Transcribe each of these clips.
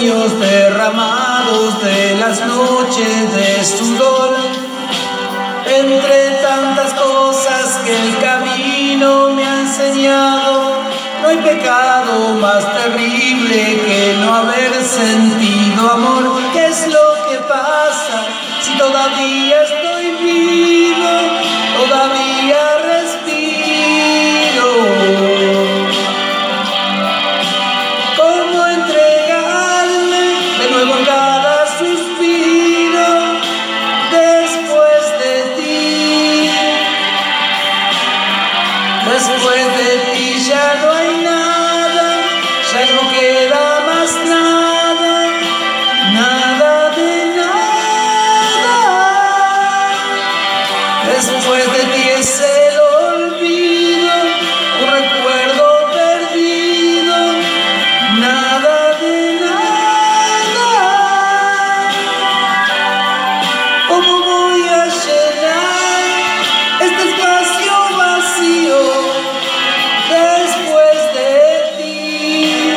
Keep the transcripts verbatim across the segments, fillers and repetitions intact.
sueños derramados de las noches de sudor. Entre tantas cosas que el camino me ha enseñado, no hay pecado más terrible que no haber sentido amor. ¿Qué es lo que pasa si todavía estoy vivo? Todavía respiro. ¿Cómo entregarme de nuevo en cada suspiro después de ti? Después de ti ya no hay nada, ya no queda más nada, nada de nada. Después de ti es el olvido, un recuerdo perdido, nada de nada. ¿Cómo voy a llenar este espacio vacío después de ti?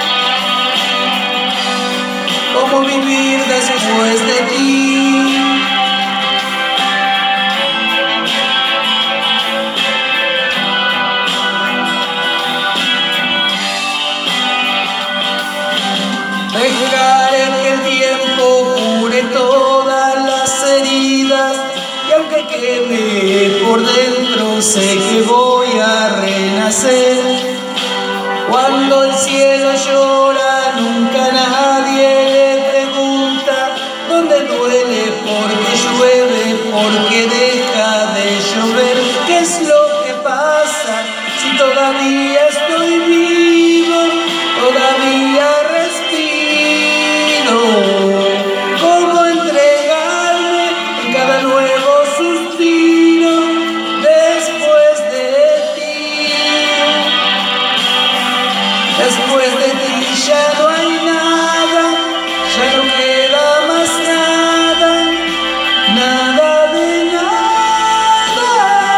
¿Cómo vivir después de ti? Dejaré que el tiempo cure todas las heridas, y aunque queme por dentro sé que voy a renacer. Cuando el cielo llora nunca nadie le pregunta dónde duele, porque llueve, porque deja de llover. ¿Qué es lo que pasa si todavía estoy vivo? Todavía respiro. ¿Cómo entregarme en cada nuevo suspiro después de ti? Después de ti ya no hay nada, ya no queda más nada, nada de nada.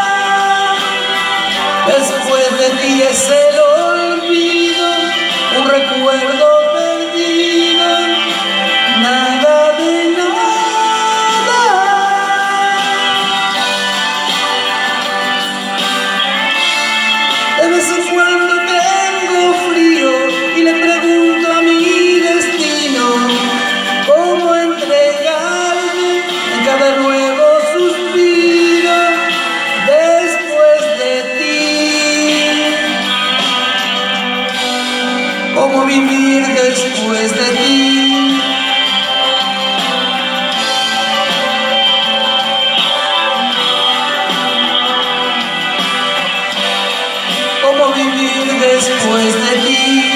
Después de ti es el olvido, un recuerdo perdido, nada de nada. De vez en cuando tengo frío y le pregunto a mi destino cómo entregarme en cada nuevo suspiro después de ti. ¿Cómo vivir después de ti? ¿Cómo vivir después de ti?